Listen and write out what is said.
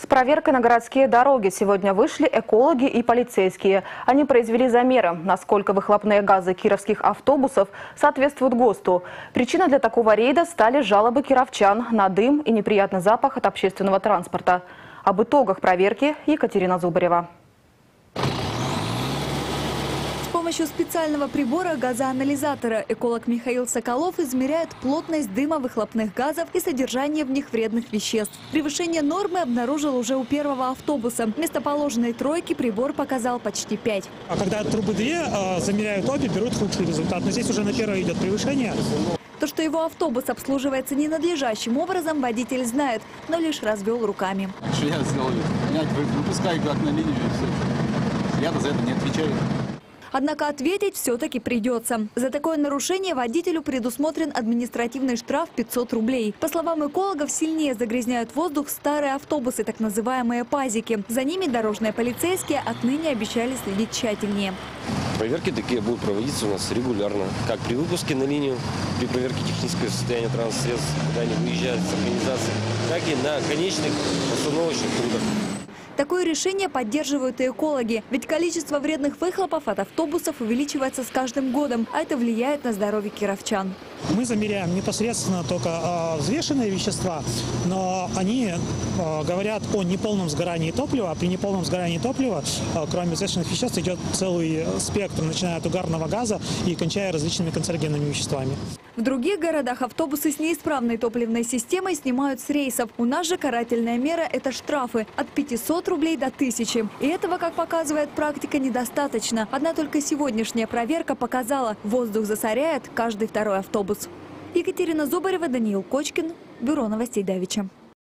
С проверкой на городские дороги сегодня вышли экологи и полицейские. Они произвели замеры, насколько выхлопные газы кировских автобусов соответствуют ГОСТу. Причиной для такого рейда стали жалобы кировчан на дым и неприятный запах от общественного транспорта. Об итогах проверки Екатерина Зубарева. С помощью специального прибора газоанализатора эколог Михаил Соколов измеряет плотность дыма выхлопных газов и содержание в них вредных веществ. Превышение нормы обнаружил уже у первого автобуса. Вместо положенной тройки прибор показал почти 5. А когда трубы две, замеряют обе, берут худший результат. Но здесь уже на первое идет превышение. То, что его автобус обслуживается ненадлежащим образом, водитель знает, но лишь развел руками. Что я сделал? Выпускай как на линию и все. Я за это не отвечаю. Однако ответить все-таки придется. За такое нарушение водителю предусмотрен административный штраф 500 рублей. По словам экологов, сильнее загрязняют воздух старые автобусы, так называемые пазики. За ними дорожные полицейские отныне обещали следить тщательнее. Проверки такие будут проводиться у нас регулярно. Как при выпуске на линию, при проверке технического состояния транспортных средств, когда они выезжают с организации, так и на конечных остановочных пунктах. Такое решение поддерживают и экологи. Ведь количество вредных выхлопов от автобусов увеличивается с каждым годом, а это влияет на здоровье кировчан. Мы замеряем непосредственно только взвешенные вещества, но они говорят о неполном сгорании топлива. А при неполном сгорании топлива, кроме взвешенных веществ, идет целый спектр, начиная от угарного газа и кончая различными канцерогенными веществами. В других городах автобусы с неисправной топливной системой снимают с рейсов. У нас же карательная мера – это штрафы от 500 рублей до 1000. И этого, как показывает практика, недостаточно. Одна только сегодняшняя проверка показала – воздух засоряет каждый второй автобус. Екатерина Зубарева, Даниил Кочкин, Бюро новостей Давича.